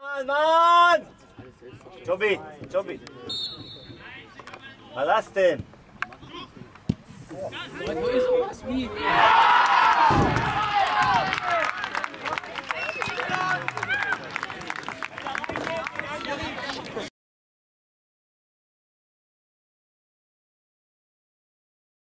Mann! Jobi, Jobi. Was ist das denn? Wo ist sowas?